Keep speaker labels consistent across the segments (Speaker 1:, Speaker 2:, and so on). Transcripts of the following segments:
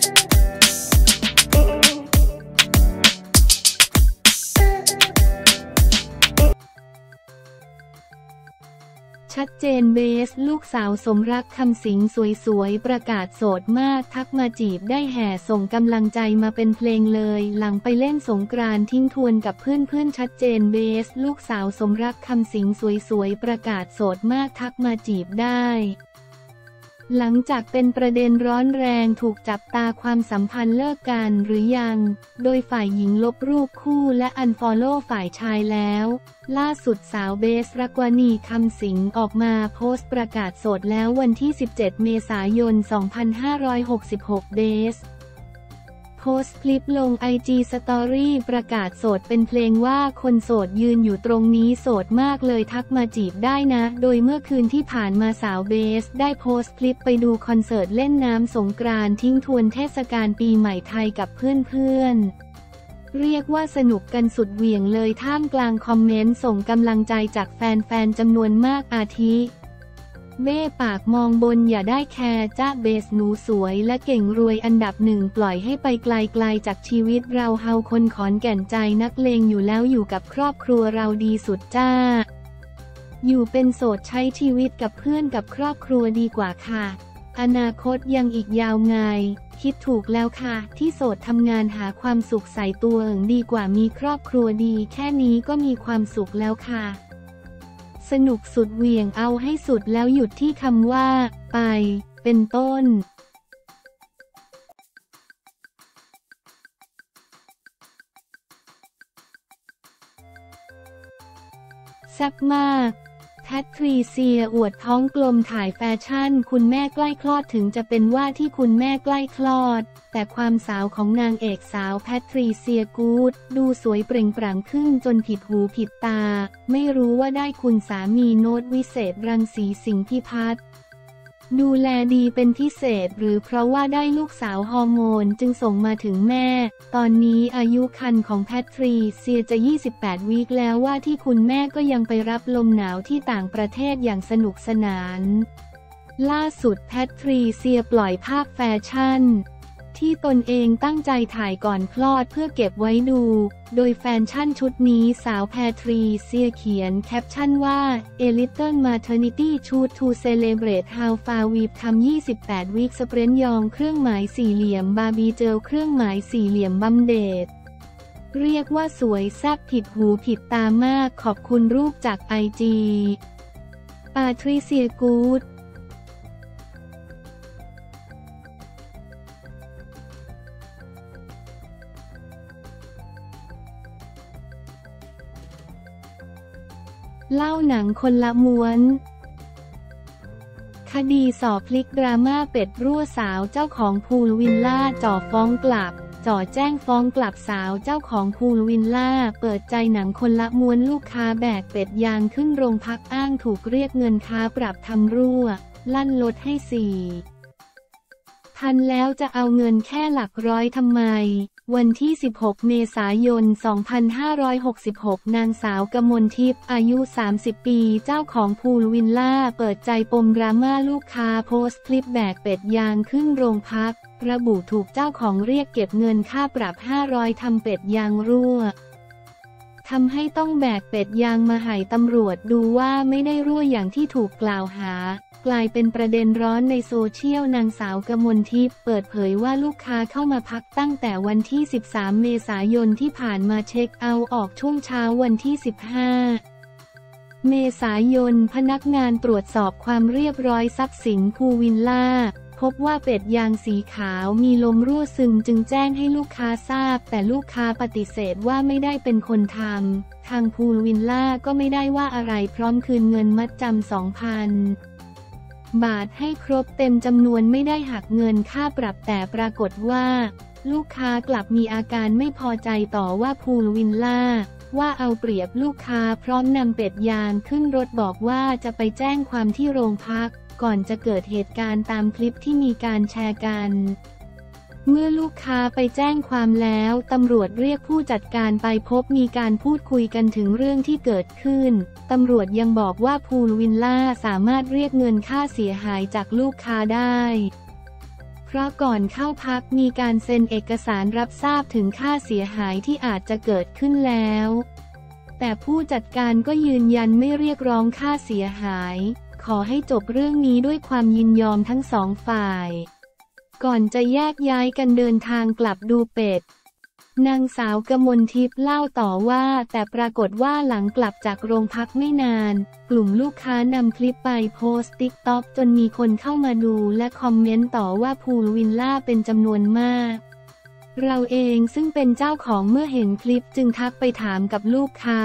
Speaker 1: ชัดเจนเบสลูกสาวสมรักคำสิงสวยๆประกาศโสดมากทักมาจีบได้แห่ส่งกำลังใจมาเป็นเพลงเลยหลังไปเล่นสงกรานต์ทิ้งทวนกับเพื่อนๆชัดเจนเบสลูกสาวสมรักคำสิงสวยๆประกาศโสดมากทักมาจีบได้หลังจากเป็นประเด็นร้อนแรงถูกจับตาความสัมพันธ์เลิกกันหรือยังโดยฝ่ายหญิงลบรูปคู่และอันฟอลโล่ฝ่ายชายแล้วล่าสุดสาวเบสรักวณีคำสิงออกมาโพสต์ประกาศโสดแล้ววันที่17 เมษายน 2566เบสโพสต์คลิปลง IG Story ประกาศโสดเป็นเพลงว่าคนโสดยืนอยู่ตรงนี้โสดมากเลยทักมาจีบได้นะโดยเมื่อคืนที่ผ่านมาสาวเบสได้โพสต์คลิปไปดูคอนเสิร์ตเล่นน้ำสงกรานต์ทิ้งทวนเทศกาลปีใหม่ไทยกับเพื่อนๆเรียกว่าสนุกกันสุดเหวี่ยงเลยท่ามกลางคอมเมนต์ส่งกำลังใจจากแฟนๆจำนวนมากอาทิเบ้ปากมองบนอย่าได้แคร์จ้าเบสหนูสวยและเก่งรวยอันดับหนึ่งปล่อยให้ไปไกลๆจากชีวิตเราเฮาคนขอนแก่นใจนักเลงอยู่แล้วอยู่กับครอบครัวเราดีสุดจ้าอยู่เป็นโสดใช้ชีวิตกับเพื่อนกับครอบครัวดีกว่าค่ะอนาคตยังอีกยาวไงคิดถูกแล้วค่ะที่โสดทำงานหาความสุขใส่ตัวดีกว่ามีครอบครัวดีแค่นี้ก็มีความสุขแล้วค่ะสนุกสุดเหวี่ยงเอาให้สุดแล้วหยุดที่คำว่าไปเป็นต้นแซ่บมากแพทริเซียอวดท้องกลมถ่ายแฟชั่นคุณแม่ใกล้คลอดถึงจะเป็นว่าที่คุณแม่ใกล้คลอดแต่ความสาวของนางเอกสาวแพทริเซียกูดดูสวยเปล่งปลั่งขึ้นจนผิดหูผิดตาไม่รู้ว่าได้คุณสามีโน้ตวิเศษรังสีสิงห์พิพัฒน์ดูแลดีเป็นพิเศษหรือเพราะว่าได้ลูกสาวฮอร์โมนจึงส่งมาถึงแม่ตอนนี้อายุครรภ์ของแพทริเซียจะ28 วีคแล้วว่าที่คุณแม่ก็ยังไปรับลมหนาวที่ต่างประเทศอย่างสนุกสนานล่าสุดแพทริเซียปล่อยภาพแฟชั่นที่ตนเองตั้งใจถ่ายก่อนคลอดเพื่อเก็บไว้ดูโดยแฟชั่นชุดนี้สาวแพทริเซียเขียนแคปชั่นว่า A Little Maternity Shoot to Celebrate How Far We've Come 28 Weeks Sprint ยองเครื่องหมายสี่เหลี่ยมบาร์บีเจลเครื่องหมายสี่เหลี่ยมบัมเดตเรียกว่าสวยแซ่บผิดหูผิดตามากขอบคุณรูปจาก IG ปาทริเซียกูดเล่าหนังคนละม้วนคดีสอบพลิกดราม่าเป็ดรั่วสาวเจ้าของพูลวิลล่าจ่อฟ้องกลับแจ้งฟ้องกลับสาวเจ้าของพูลวิลล่าเปิดใจหนังคนละม้วนลูกค้าแบกเป็ดยางขึ้นโรงพักอ้างถูกเรียกเงินค้าปรับทำรั่วลั่นลดให้4,000แล้วจะเอาเงินแค่หลักร้อยทำไมวันที่16 เมษายน 2566นางสาวกมลทิพย์อายุ30 ปีเจ้าของพูลวิลล่าเปิดใจปมดราม่าลูกค้าโพสต์คลิปแบกเป็ดยางขึ้นโรงพักระบุถูกเจ้าของเรียกเก็บเงินค่าปรับ500ทำเป็ดยางรั่วทำให้ต้องแบกเป็ดยางมาให้ตำรวจดูว่าไม่ได้รั่วอย่างที่ถูกกล่าวหากลายเป็นประเด็นร้อนในโซเชียลนางสาวกมลทิพย์เปิดเผยว่าลูกค้าเข้ามาพักตั้งแต่วันที่13 เมษายนที่ผ่านมาเช็คเอาท์ออกช่วงเช้าวันที่15 เมษายนพนักงานตรวจสอบความเรียบร้อยทรัพย์สินพูลวิลล่าพบว่าเป็ดยางสีขาวมีลมรั่วซึมจึงแจ้งให้ลูกค้าทราบแต่ลูกค้าปฏิเสธว่าไม่ได้เป็นคนทำทางพูลวิลล่าก็ไม่ได้ว่าอะไรพร้อมคืนเงินมัดจำ2,000 บาทให้ครบเต็มจำนวนไม่ได้หักเงินค่าปรับแต่ปรากฏว่าลูกค้ากลับมีอาการไม่พอใจต่อว่าพูลวิลล่าว่าเอาเปรียบลูกค้าพร้อมนำเป็ดยางขึ้นรถบอกว่าจะไปแจ้งความที่โรงพักก่อนจะเกิดเหตุการณ์ตามคลิปที่มีการแชร์กันเมื่อลูกค้าไปแจ้งความแล้วตำรวจเรียกผู้จัดการไปพบมีการพูดคุยกันถึงเรื่องที่เกิดขึ้นตำรวจยังบอกว่าพูลวิลล่าสามารถเรียกเงินค่าเสียหายจากลูกค้าได้เพเพราะก่อนเข้าพักมีการเซ็นเอกสารรับทราบถึงค่าเสียหายที่อาจจะเกิดขึ้นแล้วแต่ผู้จัดการก็ยืนยันไม่เรียกร้องค่าเสียหายขอให้จบเรื่องนี้ด้วยความยินยอมทั้งสองฝ่ายก่อนจะแยกย้ายกันเดินทางกลับดูเป็ดนางสาวกมลทิพย์เล่าต่อว่าแต่ปรากฏว่าหลังกลับจากโรงพักไม่นานกลุ่มลูกค้านำคลิปไปโพสต์ TikTok จนมีคนเข้ามาดูและคอมเมนต์ต่อว่าพูลวิลล่าเป็นจำนวนมากเราเองซึ่งเป็นเจ้าของเมื่อเห็นคลิปจึงทักไปถามกับลูกค้า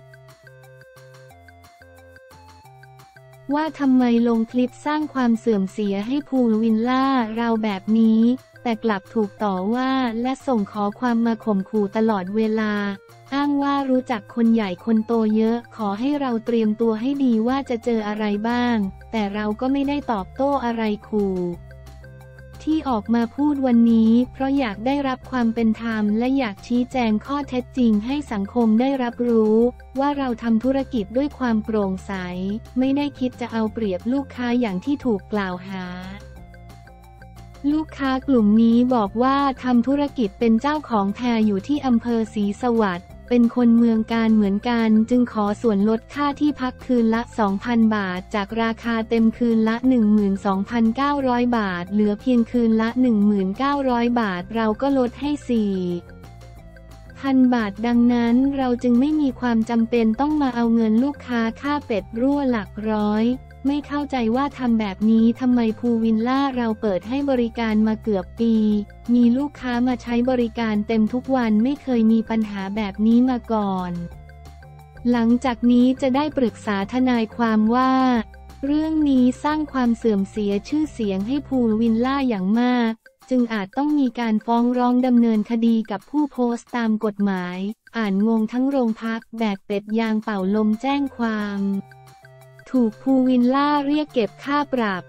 Speaker 1: ว่าทำไมลงคลิปสร้างความเสื่อมเสียให้พูลวิลล่าเราแบบนี้แต่กลับถูกต่อว่าและส่งขอความมาข่มขู่ตลอดเวลาอ้างว่ารู้จักคนใหญ่คนโตเยอะขอให้เราเตรียมตัวให้ดีว่าจะเจออะไรบ้างแต่เราก็ไม่ได้ตอบโต้อะไรขู่ที่ออกมาพูดวันนี้เพราะอยากได้รับความเป็นธรรมและอยากชี้แจงข้อเท็จจริงให้สังคมได้รับรู้ว่าเราทำธุรกิจด้วยความโปร่งใสไม่ได้คิดจะเอาเปรียบลูกค้าอย่างที่ถูกกล่าวหาลูกค้ากลุ่มนี้บอกว่าทำธุรกิจเป็นเจ้าของแพอยู่ที่อำเภอศรีสวัสดิ์เป็นคนเมืองการเหมือนกันจึงขอส่วนลดค่าที่พักคืนละ 2,000 บาทจากราคาเต็มคืนละ 12,900 บาทเหลือเพียงคืนละ 1,900 บาทเราก็ลดให้ 4,000 บาทดังนั้นเราจึงไม่มีความจำเป็นต้องมาเอาเงินลูกค้าค่าเป็ดรั่วหลักร้อยไม่เข้าใจว่าทำแบบนี้ทำไมพูลวิลล่าเราเปิดให้บริการมาเกือบปีมีลูกค้ามาใช้บริการเต็มทุกวันไม่เคยมีปัญหาแบบนี้มาก่อนหลังจากนี้จะได้ปรึกษาทนายความว่าเรื่องนี้สร้างความเสื่อมเสียชื่อเสียงให้พูลวิลล่าอย่างมากจึงอาจต้องมีการฟ้องร้องดำเนินคดีกับผู้โพสต์ตามกฎหมายอ่านงงทั้งโรงพักแบกเป็ดยางเป่าลมแจ้งความถูกพูลวิลล่าเรียกเก็บค่าปรับ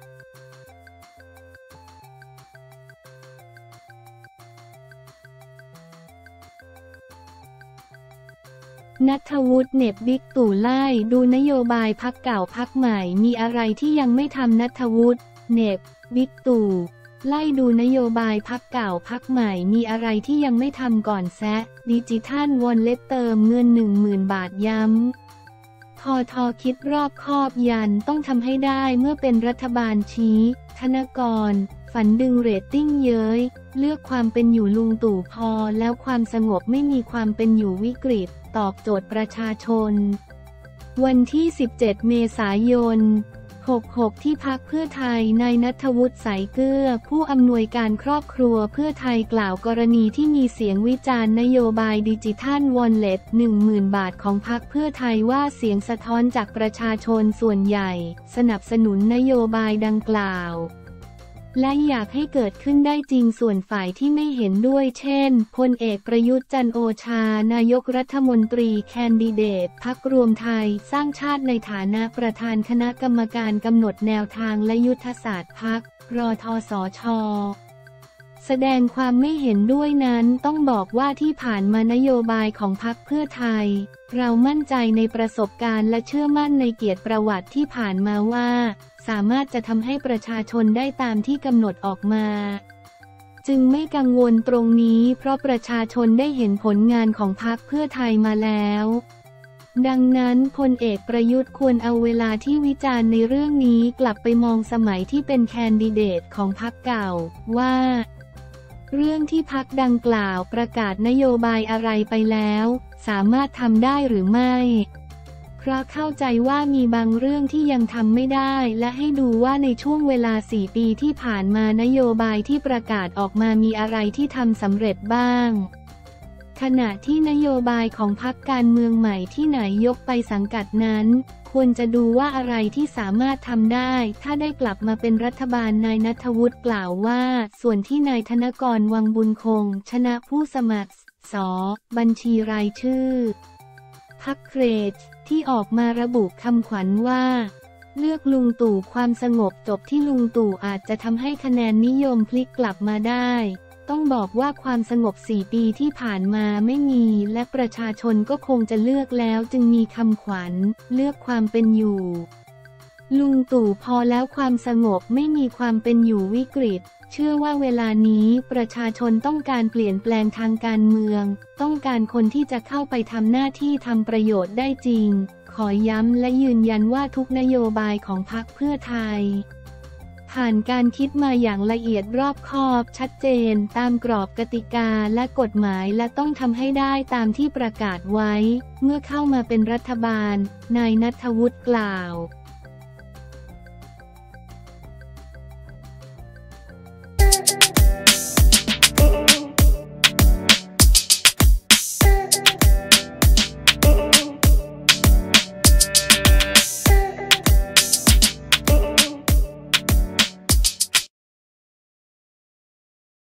Speaker 1: ณัฐวุฒิเหน็บบิ๊กตู่ไล่ดูนโยบายพรรคเก่าพรรคใหม่มีอะไรที่ยังไม่ทำณัฐวุฒิเหน็บบิ๊กตู่ไล่ดูนโยบายพรรคเก่าพรรคใหม่มีอะไรที่ยังไม่ทำก่อนแซะดิจิทัลวอลเล็ตเติมเงิน 10,000 บาทย้ำพอทอคิดรอบคอบยันต้องทำให้ได้เมื่อเป็นรัฐบาลชี้ธนกรฝันดึงเรตติ้งเย้ยเลือกความเป็นอยู่ลุงตู่พอแล้วความสงบไม่มีความเป็นอยู่วิกฤตตอบโจทย์ประชาชนวันที่ 17 เมษายน 66ที่พรรคเพื่อไทยนายณัฐวุฒิสายเกลือผู้อำนวยการครอบครัวเพื่อไทยกล่าวกรณีที่มีเสียงวิจารณ์นโยบายดิจิทัลวอลเล็ต 10,000 บาทของพรรคเพื่อไทยว่าเสียงสะท้อนจากประชาชนส่วนใหญ่สนับสนุนนโยบายดังกล่าวและอยากให้เกิดขึ้นได้จริงส่วนฝ่ายที่ไม่เห็นด้วยเช่นพลเอกประยุทธ์จันทร์โอชานายกรัฐมนตรีแคนดิเดตพรรครวมไทยสร้างชาติในฐานะประธานคณะกรรมการกำหนดแนวทางและยุทธศาสตร์พรรครทสช.แสดงความไม่เห็นด้วยนั้นต้องบอกว่าที่ผ่านมานโยบายของพรรคเพื่อไทยเรามั่นใจในประสบการณ์และเชื่อมั่นในเกียรติประวัติที่ผ่านมาว่าสามารถจะทำให้ประชาชนได้ตามที่กำหนดออกมาจึงไม่กังวลตรงนี้เพราะประชาชนได้เห็นผลงานของพรรคเพื่อไทยมาแล้วดังนั้นพลเอกประยุทธ์ควรเอาเวลาที่วิจารณ์ในเรื่องนี้กลับไปมองสมัยที่เป็นแคนดิเดตของพรรคเก่าว่าเรื่องที่พรรคดังกล่าวประกาศนโยบายอะไรไปแล้วสามารถทำได้หรือไม่เพราะเข้าใจว่ามีบางเรื่องที่ยังทำไม่ได้และให้ดูว่าในช่วงเวลา 4 ปีที่ผ่านมานโยบายที่ประกาศออกมามีอะไรที่ทำสำเร็จบ้างขณะที่นโยบายของพรรคการเมืองใหม่ที่ไหนยกไปสังกัดนั้นควรจะดูว่าอะไรที่สามารถทำได้ถ้าได้กลับมาเป็นรัฐบาลนายณัฐวุฒิกล่าวว่าส่วนที่นายธนกรวังบุญคงชนะผู้สมัครส.บัญชีรายชื่อพรรคเครดที่ออกมาระบุคำขวัญว่าเลือกลุงตู่ความสงบจบที่ลุงตู่อาจจะทำให้คะแนนนิยมพลิกกลับมาได้ต้องบอกว่าความสงบ4 ปีที่ผ่านมาไม่มีและประชาชนก็คงจะเลือกแล้วจึงมีคำขวัญเลือกความเป็นอยู่ลุงตู่พอแล้วความสงบไม่มีความเป็นอยู่วิกฤตเชื่อว่าเวลานี้ประชาชนต้องการเปลี่ยนแปลงทางการเมืองต้องการคนที่จะเข้าไปทำหน้าที่ทำประโยชน์ได้จริงขอย้ำและยืนยันว่าทุกนโยบายของพรรคเพื่อไทยผ่านการคิดมาอย่างละเอียดรอบคอบชัดเจนตามกรอบกติกาและกฎหมายและต้องทำให้ได้ตามที่ประกาศไว้เมื่อเข้ามาเป็นรัฐบาลนายณัฐวุฒิกล่าว